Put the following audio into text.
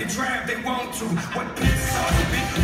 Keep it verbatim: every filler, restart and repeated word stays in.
they drab, they want to. What piss off, bitch.